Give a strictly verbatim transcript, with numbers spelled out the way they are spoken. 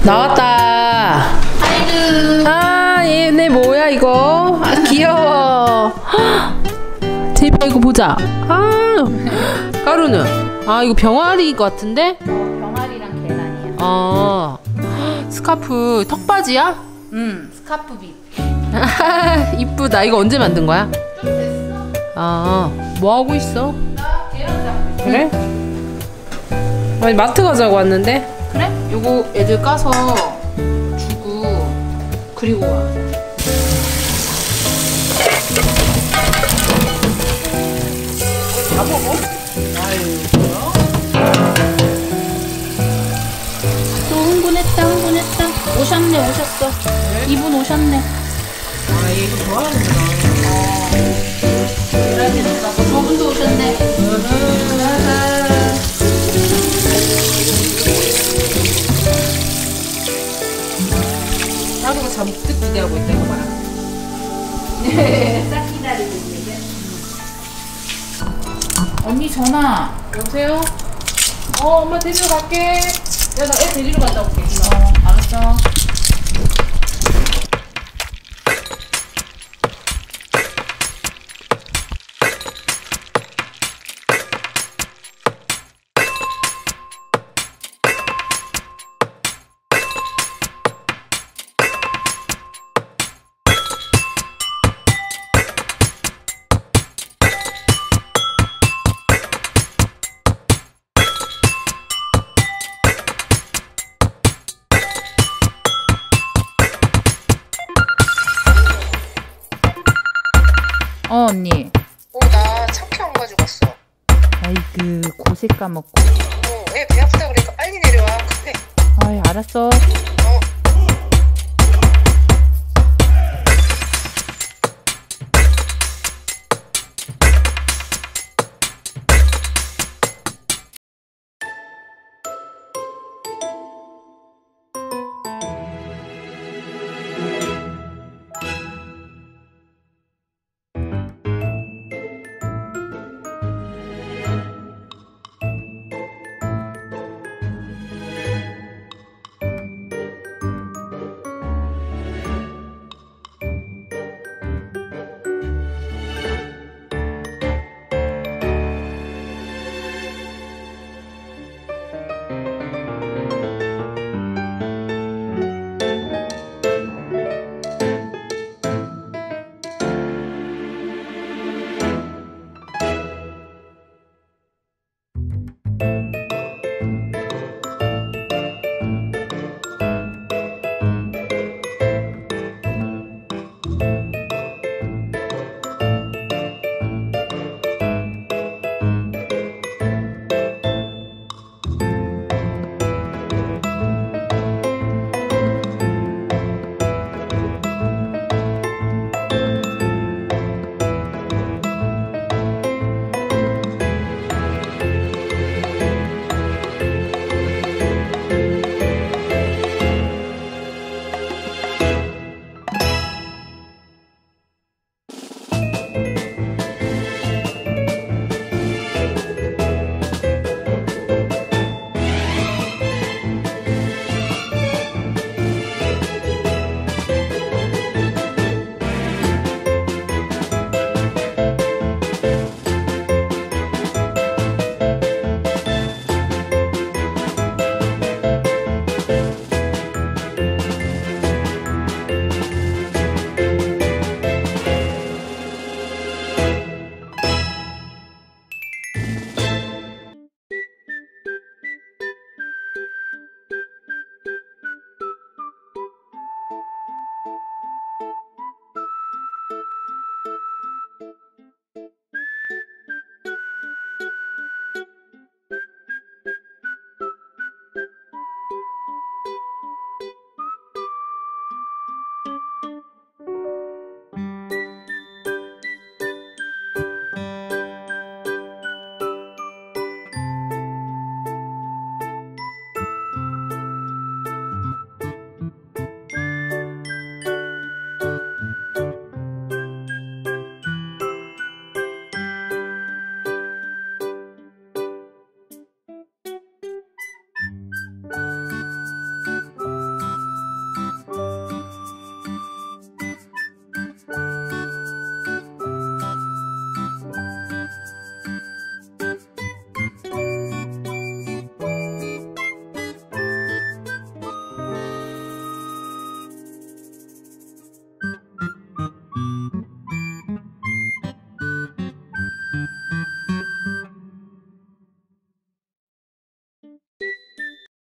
나왔다. 아이고. 아, 얘네 뭐야 이거? 아, 귀여워. 제이야 이거 보자. 아, 까루는. 아, 이거 병아리 같은데? 어, 병아리랑 계란이야. 어, 스카프 턱바지야? 응, 스카프빗. 이쁘다. 이거 언제 만든 거야? 좀 됐어? 아, 뭐 하고 있어? 나 계란 잡고 있어. 그래? 아니, 마트 가자고 왔는데? 그래? 요거 애들 까서 주고 그리고 와. 다 먹어? 아유, 뭐야? 또 흥분했다, 흥분했다. 오셨네, 오셨어. 네? 이분 오셨네. 아, 얘 이거 좋아하는구나. 어. 계란이 나고 저분도 오셨네. 하루가 잠뜩 기대하고 있다, 이거 봐라. 딱 기다리고 있는데. 언니 전화. 여보세요? 어, 엄마 데리러 갈게. 야, 나 애 데리러 갔다 올게. 어, 알았어. 어, 언니. 어, 나 참깨 안 가지고 왔어. 아이고, 고세 까먹고. 어, 애 배 아프다 그러니까 빨리 내려와. 급해. 아이, 알았어.